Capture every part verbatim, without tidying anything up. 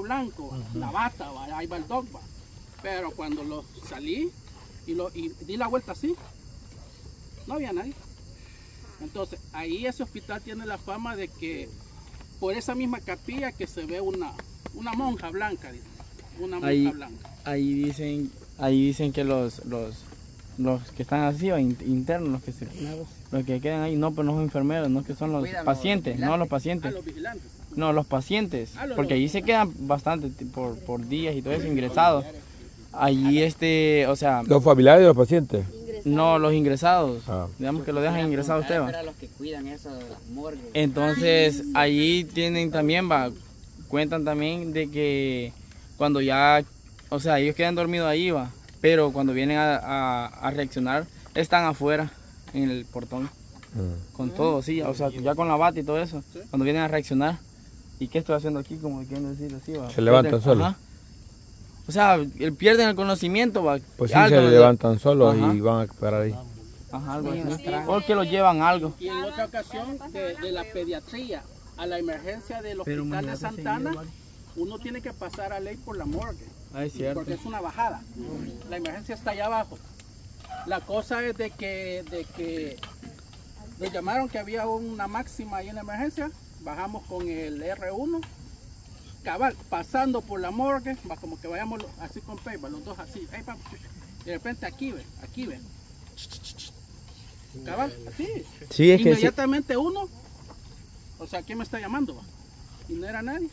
blanco, uh-huh. la bata, va, ahí va el dog, va. Pero cuando lo salí y, lo, y di la vuelta así, no había nadie. Entonces, ahí ese hospital tiene la fama de que por esa misma capilla que se ve una, una monja blanca, dice, una monja ahí, blanca. Ahí dicen, ahí dicen que los, los, los que están así, o internos, los que se, los que quedan ahí, no, pero no son enfermeros, no, que son los Cuídalo, pacientes, los no los pacientes. Ah, los vigilantes. No, los pacientes, ah, los, porque ahí se quedan bastante por, por días y todo eso, ingresados. Allí este, o sea... ¿Los familiares de los pacientes? No, los ingresados. Ah. Digamos que lo dejan ingresado usted, va. Los que cuidan eso de las morgues. Entonces, allí tienen también, va, cuentan también de que cuando ya, o sea, ellos quedan dormidos ahí, va, pero cuando vienen a, a, a reaccionar, están afuera, en el portón, mm. con todo, sí, o sea, ya con la bata y todo eso, ¿sí? Cuando vienen a reaccionar. ¿Y qué estoy haciendo aquí? Como quieren decir así, va. Se levantan solos. O sea, pierden el conocimiento, va. Pues sí, se levantan solos y van a parar ahí. Ajá, algo así. Porque los llevan algo. Y en otra ocasión, de, de la pediatría a la emergencia del hospital de Santana, uno tiene que pasar a ley por la morgue. Ah, es cierto. Porque es una bajada. La emergencia está allá abajo. La cosa es de que, de que nos llamaron que había una máxima ahí en la emergencia. Bajamos con el R uno. Cabal, pasando por la morgue, va como que vayamos así con Peiba, los dos así, ahí vamos. De repente aquí ve, aquí ve. Cabal, así. Sí, es inmediatamente que sí. Uno, o sea, ¿quién me está llamando? Va? Y no era nadie.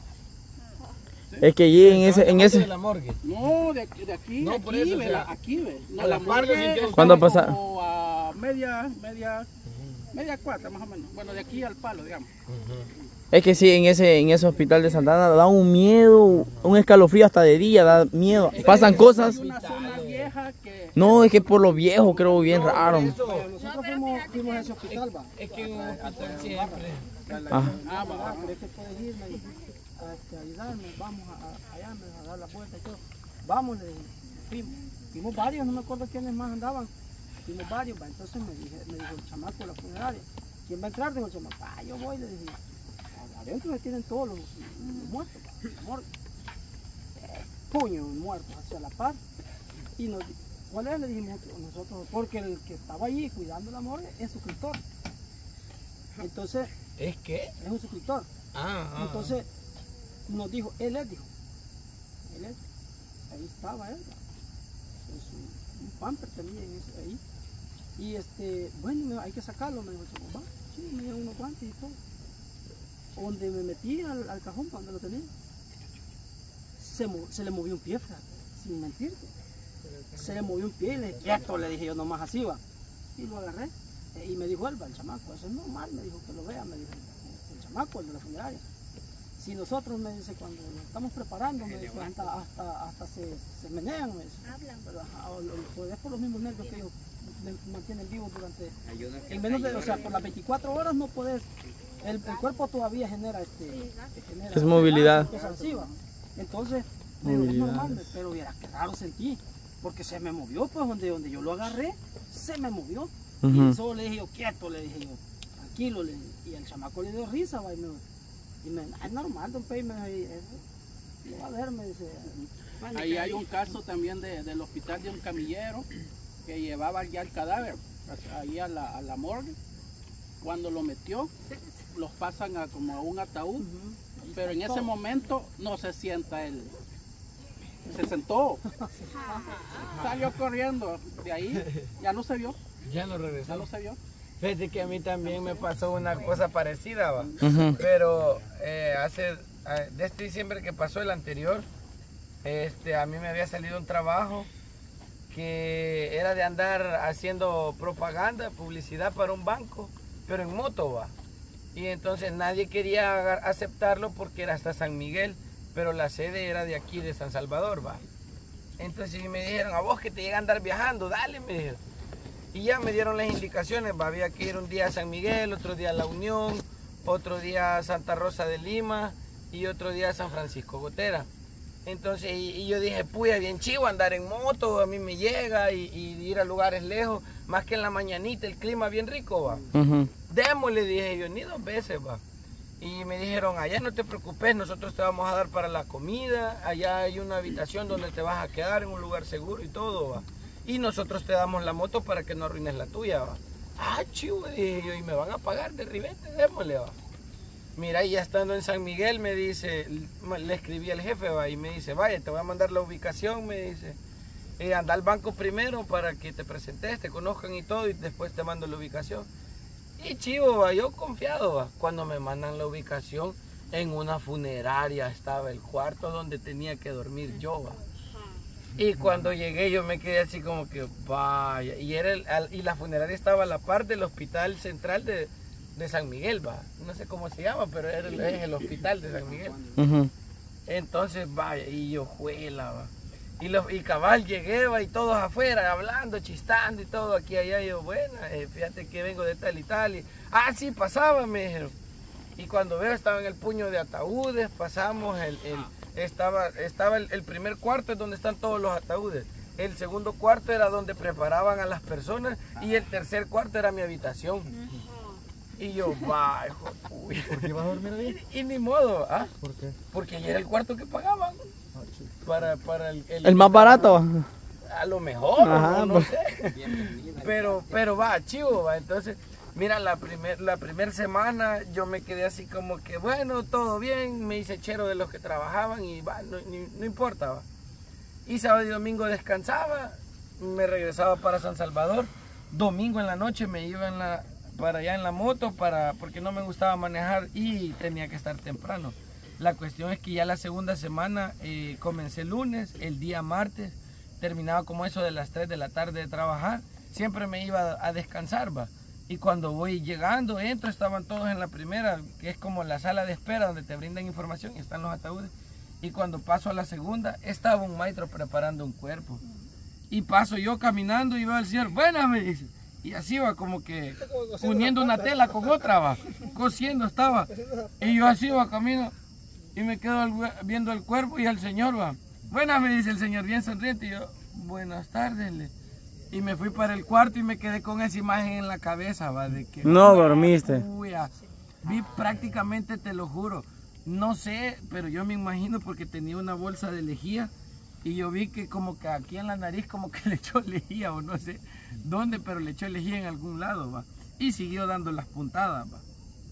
¿Sí? Es que allí en ese, en ese. De la morgue. No, de, de aquí, no, de aquí, por eso, ve, o sea, la, aquí ve. No, a la la morgue. ¿Cuándo pasa? Como a media, media, media cuarta más o menos. Bueno, de aquí al palo, digamos. Uh-huh. Es que sí, en ese, en ese hospital de Santana da un miedo, un escalofrío hasta de día, da miedo. Es Pasan cosas. Una zona vieja que... No, es que por lo viejo creo bien no, raro. Eso, nosotros fuimos, fuimos a ese hospital, va. Es que un hospital siempre. Ah, ah va, pero es que puedes irme a ayudarme, vamos a, allá a dar la vuelta y todo. Vamos, le dije, fuimos. Fuimos varios, no me acuerdo quiénes más andaban. Fuimos varios, va. Entonces me, dije, me dijo el chamaco de la funeraria. ¿Quién va a entrar? Dijo el chamaco, ah, yo voy, le dije. Adentro se tienen todos los, los muertos, los muertos. Eh, puños muertos hacia la par. Y nos, ¿cuál es? Le dijimos nosotros, porque el que estaba allí cuidando la morgue es suscriptor. Entonces, ¿es qué? Es un suscriptor. Ah, ah, Entonces, nos dijo, él es, dijo. Él es. Ahí estaba él. Es un, un pamper también ahí. Y este, bueno, hay que sacarlo, me dijo, va, sí, me dieron unos guantes y todo. Donde me metí al, al cajón, cuando lo tenía, se, se le movió un pie, fíjate, sin mentirte. Se le movió un pie y le dije, quieto, le dije yo nomás así, va. Y lo agarré. Y me dijo él, va, el chamaco, eso es normal, me dijo que lo vea, me dijo el, el chamaco, el de la funeraria. Si nosotros, me dice, cuando nos estamos preparando, me dice, hasta, hasta, hasta se, se menean, me dice. Pero, ajá, o, o, es por los mismos nervios que ellos mantienen vivos durante, en menos de, o sea, por las veinticuatro horas no puedes. El, el cuerpo todavía genera este genera es movilidad. Así, entonces digo, es normal, pero viera que raro sentí porque se me movió, pues donde, donde yo lo agarré se me movió. Uh-huh. Y solo le dije yo quieto, le dije yo tranquilo, le, y el chamaco le dio risa, va, y me, y me es normal, don Pei, me lo va a ver, me dice. Ahí hay un caso también de, del hospital de un camillero que llevaba ya el cadáver ahí a la, a la morgue. Cuando lo metió, los pasan a como a un ataúd, uh-huh. Pero en ese momento no se sienta él. Se sentó, salió corriendo, de ahí ya no se vio. Ya no regresó. Ya no se vio. Fíjate que a mí también me pasó una cosa parecida, ¿va? Uh-huh. Pero eh, hace, de este diciembre que pasó, el anterior, este, a mí me había salido un trabajo que era de andar haciendo propaganda, publicidad para un banco, pero en moto, va. Y entonces nadie quería aceptarlo porque era hasta San Miguel, pero la sede era de aquí, de San Salvador, va. Entonces me dijeron, a vos que te llega a andar viajando, dale, me dijeron. Y ya me dieron las indicaciones, va. Había que ir un día a San Miguel, otro día a La Unión, otro día a Santa Rosa de Lima y otro día a San Francisco Gotera. Entonces, y, y yo dije, puya, bien chivo andar en moto, a mí me llega y, y ir a lugares lejos, más que en la mañanita, el clima bien rico, va. Uh-huh. Démosle, dije yo, ni dos veces, va. Y me dijeron, allá no te preocupes, nosotros te vamos a dar para la comida, allá hay una habitación donde te vas a quedar en un lugar seguro y todo, va. Y nosotros te damos la moto para que no arruines la tuya, va. Ah, chivo, dije yo, y me van a pagar de ribete, démosle, va. Mira, y ya estando en San Miguel, me dice, le escribí al jefe, va, y me dice, vaya, te voy a mandar la ubicación, me dice. Eh, anda al banco primero para que te presentes, te conozcan y todo, y después te mando la ubicación. Y chivo, va, yo confiado, va. Cuando me mandan la ubicación, en una funeraria estaba el cuarto donde tenía que dormir yo, va. Y cuando llegué yo me quedé así como que, vaya, y, era el, y la funeraria estaba a la par del hospital central de, de San Miguel, va. No sé cómo se llama, pero era el, es el hospital de San Miguel. Uh-huh. Entonces, vaya, y yo juela, va. Y, los, y cabal llegué, va, y todos afuera, hablando, chistando y todo, aquí allá, y yo, bueno, eh, fíjate que vengo de tal y tal, y, ah, sí, pasaba, me dijeron. Y cuando veo, estaba en el puño de ataúdes, pasamos, el, el, estaba, estaba el, el primer cuarto es donde están todos los ataúdes, el segundo cuarto era donde preparaban a las personas, y el tercer cuarto era mi habitación. Y yo, va, hijo, uy. ¿Por qué vas a dormir ahí? Y, y ni modo, ¿ah? ¿Por qué? Porque ya era el cuarto que pagaban. Para, para el, el, el más barato. A lo mejor, ajá, no, no pues. sé. Pero, pero va, chivo, va. Entonces, mira, la primer, la primera semana yo me quedé así como que, bueno, todo bien, me hice chero de los que trabajaban y va, no, ni, no importa, va. Y sábado y domingo descansaba, me regresaba para San Salvador. Domingo en la noche me iba en la, para allá en la moto, para, porque no me gustaba manejar y tenía que estar temprano. La cuestión es que ya la segunda semana eh, comencé el lunes, el día martes, terminaba como eso de las tres de la tarde de trabajar, siempre me iba a descansar, va. Y cuando voy llegando, entro, estaban todos en la primera, que es como la sala de espera donde te brindan información y están los ataúdes. Y cuando paso a la segunda, estaba un maestro preparando un cuerpo. Y paso yo caminando y veo al señor, buenas, me dice. Y así va como que uniendo una tela con otra, va, cosiendo estaba. Y yo así va camino. Y me quedo viendo el cuerpo y al señor, va. Buenas, me dice el señor, bien sonriente. Y yo, buenas tardes. Le. Y me fui para el cuarto y me quedé con esa imagen en la cabeza, va. De que, no dormiste. Uy, vi prácticamente, te lo juro. No sé, pero yo me imagino porque tenía una bolsa de lejía. Y yo vi que como que aquí en la nariz como que le echó lejía o no sé dónde, pero le echó lejía en algún lado, va. Y siguió dando las puntadas, va.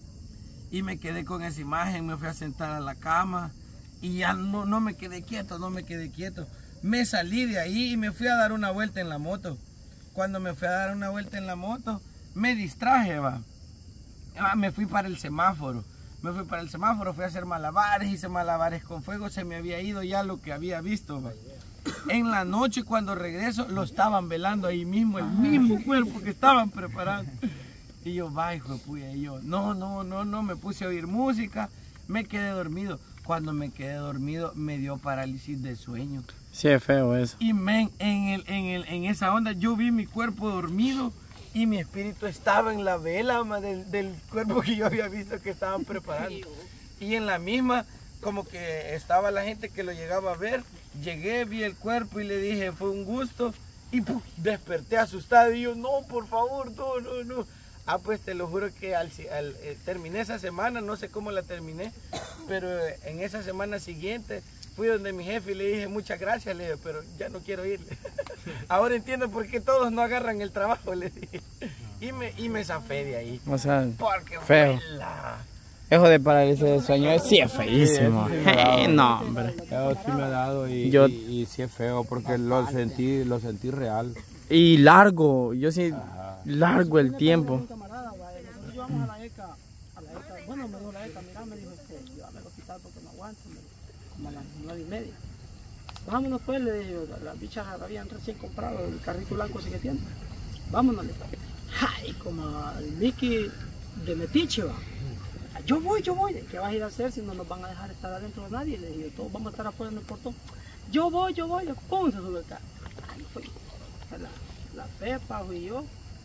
Y me quedé con esa imagen, me fui a sentar a la cama y ya no, no me quedé quieto, no me quedé quieto. Me salí de ahí y me fui a dar una vuelta en la moto. Cuando me fui a dar una vuelta en la moto, me distraje, va. Ah, me fui para el semáforo. Me fui para el semáforo, fui a hacer malabares, hice malabares con fuego, se me había ido ya lo que había visto, va. En la noche cuando regreso, lo estaban velando ahí mismo, el mismo cuerpo que estaban preparando. Y yo, va, hijo de puya, y yo, no, no, no, no, me puse a oír música, me quedé dormido. Cuando me quedé dormido, me dio parálisis de sueño. Sí, es feo eso. Y men, en, el, en, el, en esa onda, yo vi mi cuerpo dormido y mi espíritu estaba en la vela ma, del, del cuerpo que yo había visto que estaban preparando. Y en la misma, como que estaba la gente que lo llegaba a ver, llegué, vi el cuerpo y le dije, fue un gusto. Y ¡pum! Desperté asustado y yo, no, por favor, no, no, no. Ah, pues te lo juro que al, al, eh, terminé esa semana, no sé cómo la terminé, pero eh, en esa semana siguiente fui donde mi jefe y le dije muchas gracias, le dije, pero ya no quiero irle. Ahora entiendo por qué todos no agarran el trabajo, le dije. Y me, y me zafé de ahí. O sea, porque feo. Fue la... Eso de parálisis de sueño sí es feísimo. Sí, sí, hey, no, hombre. Eso sí me ha dado y, Yo... y, y sí es feo porque lo sentí, lo sentí real. Y largo, yo sí, Ajá. largo el tiempo. Nosotros llevamos a la ECA, a la ECA, bueno, me dijo la ECA, mira, me dijo, este, llévame al hospital porque no aguanto, me dijo, como a las nueve y media. Vámonos pues, le digo, las bichas habían recién comprado el carrito blanco ese que tiene. Vámonos, le digo. Ay, como el Mickey de Metiche, va. Yo voy, yo voy. ¿Qué vas a ir a hacer si no nos van a dejar estar adentro de nadie? Le dije, todos vamos a estar afuera en el portón. Yo voy, yo voy. Pum, se sube el carro. Ahí fue. La, la Pepa, fui yo.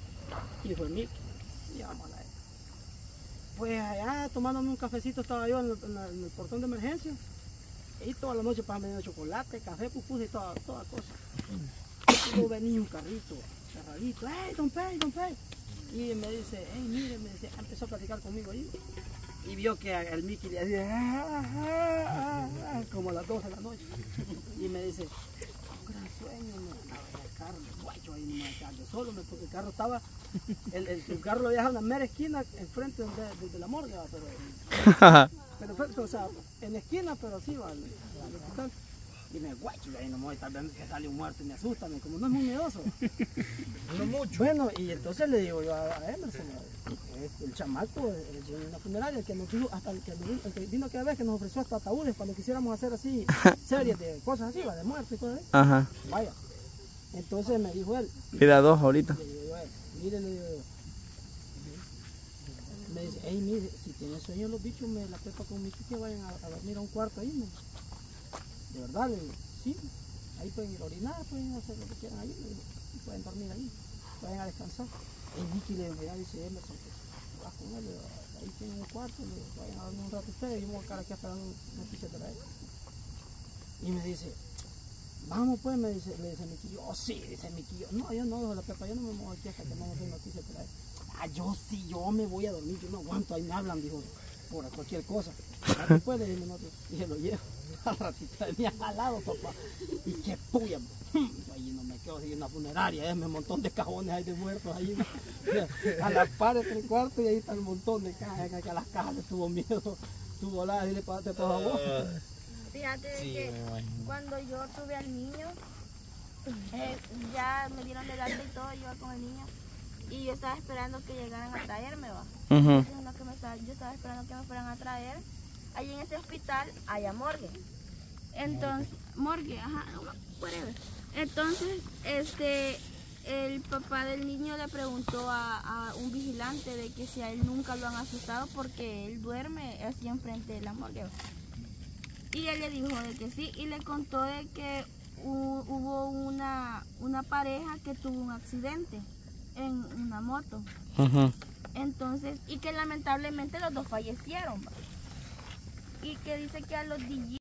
Y fue Mickey. Y vamos a la ECA. Pues allá tomándome un cafecito estaba yo en el, en el, en el portón de emergencia. Y toda la noche para venir chocolate, café, pupus y toda, toda cosa. Y luego venía un carrito cerradito. ¡Hey, don Pey, don Pey! Y me dice, hey, mire, me dice, empezó a platicar conmigo ahí. y vio que el Mickey le hacía ah, ah, ah, como a las doce de la noche. Y me dice, un gran sueño, me andaba en el carro, me guacho ahí nomás el carro, solo, me, porque el carro estaba, el, el, el carro lo había dejado en la mera esquina, enfrente de, de, de la morgue, ¿va? pero, pero fue, o sea, en la esquina, pero sí, va, al, al hospital. Y me guacho ahí nomás, tal vez que sale un muerto y me asusta, me, como no es muy miedoso. No mucho. Bueno, y entonces le digo yo a, a Emerson, el, el chamaco, el, el, una funeraria, el que nos dijo, hasta el que, el que vino aquella vez que nos ofreció hasta ataúdes cuando quisiéramos hacer así, series de cosas así, ¿va? De muerte y cosas así. Ajá. Vaya. Entonces me dijo él. Pida dos ahorita. Le digo yo a él, mire, le digo yo. Me dice, hey, mire, si tienen sueño los bichos, me la pepa con mi que vayan a, a dormir a un cuarto ahí, me. De verdad, le digo, sí, ahí pueden ir a orinar, pueden hacer lo que quieran ahí, le digo, y pueden dormir ahí, vayan a descansar. Y Vicky le digo, dice Emerson, que vas con él, le digo, ahí tienen un cuarto, le digo, vayan a dormir un rato ustedes, yo me voy a quedar aquí esperando noticias de la él. Y me dice, vamos pues, me dice, le dice Mickey, yo, oh, sí, dice Mickey, yo, no, yo no, dijo la Pepa, yo no me muevo aquí hasta que no nos den noticias de la él. Ah, yo sí, yo me voy a dormir, yo no aguanto, ahí me hablan, dijo, por cualquier cosa. Después le dije, no, dije, lo llevo. Al ratito venía jalado, papá. Y qué puya. Yo allí no me quedo, así en una funeraria, hay un montón de cajones ahí de muertos ahí. A la par entre el cuarto y ahí está el montón de cajas, que a las cajas le tuvo miedo. Tuvo la, dile, pásate por favor. Fíjate de Sí, que me imagino. cuando yo tuve al niño, eh, ya me dieron el alta y todo, yo iba con el niño. Y yo estaba esperando que llegaran a traerme, va. Ujú. Entonces, uno que me estaba- yo estaba esperando que me fueran a traer. Allí en ese hospital hay morgue. Entonces, morgue, ajá, whatever. Entonces, este, el papá del niño le preguntó a, a un vigilante de que si a él nunca lo han asustado porque él duerme así enfrente de la morgue. Y él le dijo de que sí, y le contó de que hu- hubo una, una pareja que tuvo un accidente en una moto. Ujú. Entonces, y que lamentablemente los dos fallecieron, ¿va? Y que dice que a los D J